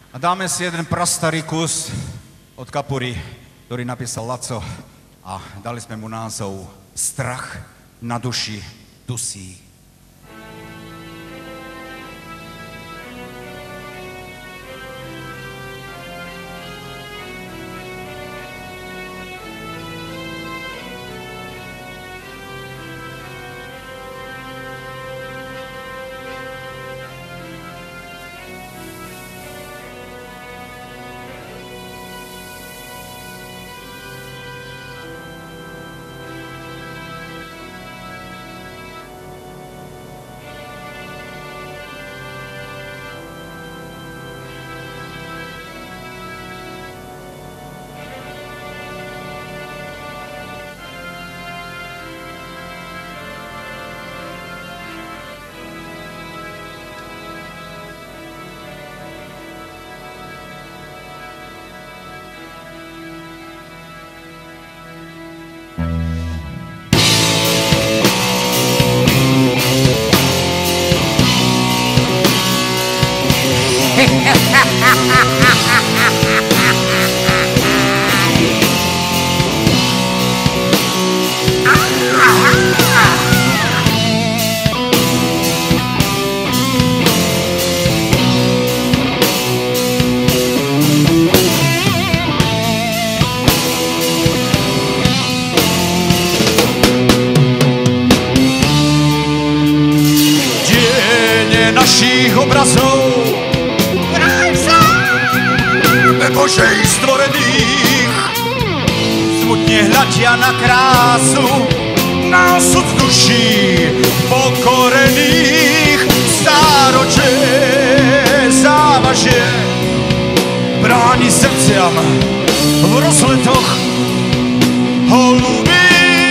A dáme si jeden prastarý kus od Kapury, ktorý napísal Laco a dali sme mu názov Strach na duši dusí. Našich obrazov vraj vzame Božej stvorených smutne hľadia na krásu, na osud duší pokorených. Stáročie závažie bráni srdciam v rozletoch holubí.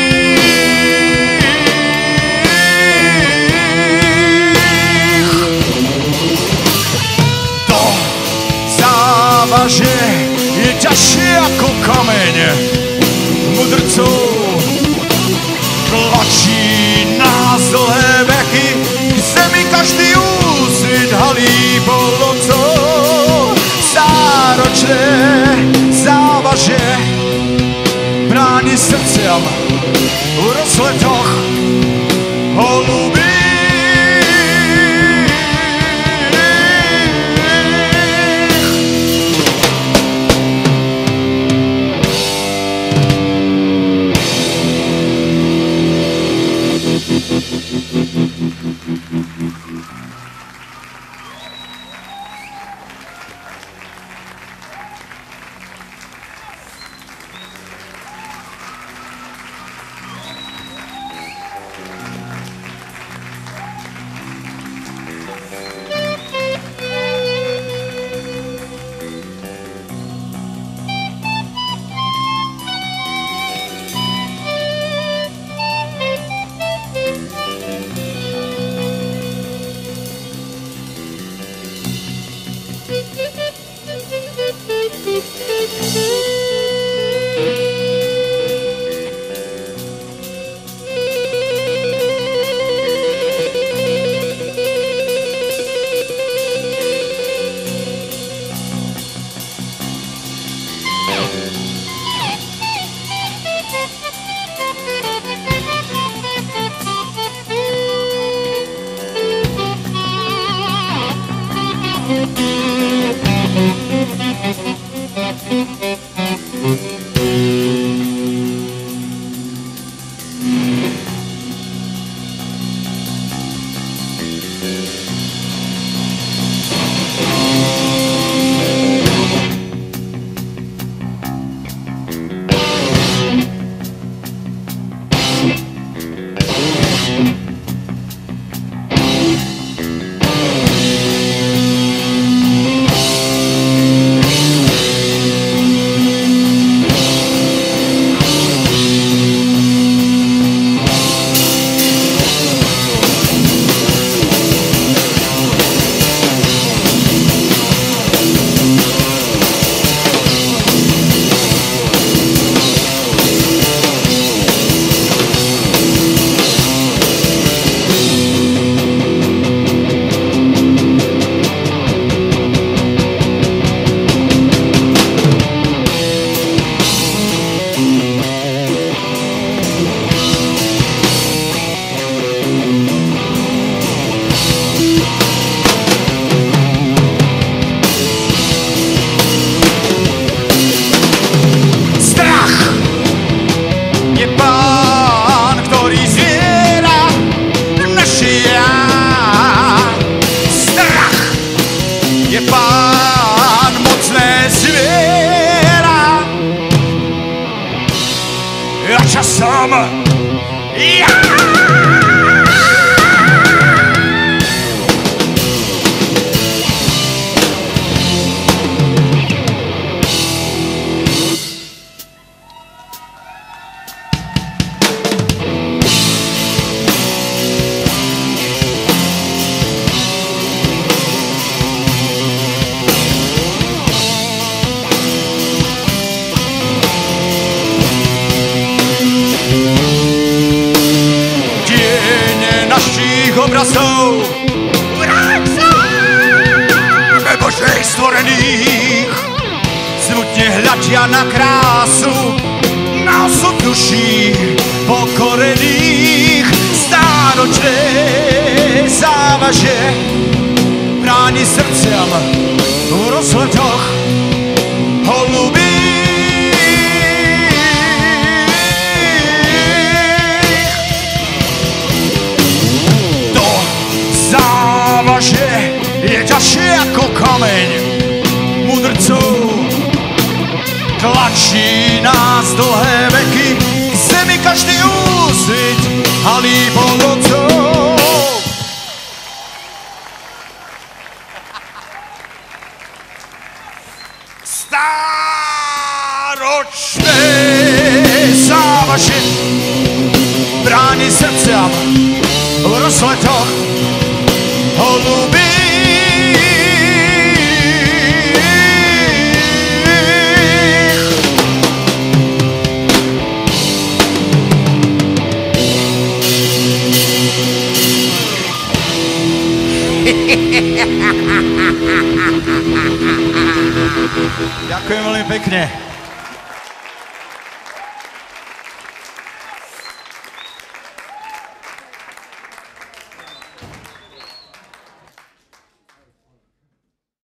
Že je ťažšie ako kameň mudrcov, tlačí nás dlhé veky, k zemi každý úsvit halí polocou. Stáročné závažie bráni srdciam v rozletoch holubí. je Pán mocné zviera. A časom ja obrazov Božej stvorených smutne hľadia na krásu, na osud duší pokorených. Stáročné závaže bráni srdciam v rozhletoch holubých. Závaže je ťažšie ako kameň mudrcov, tlačí nás dlhé veky k zemi každý úsvit halí bolocou. Stáročné závaže bráni srdciam v rozletoch holubých. Ďakujem veľmi pekne.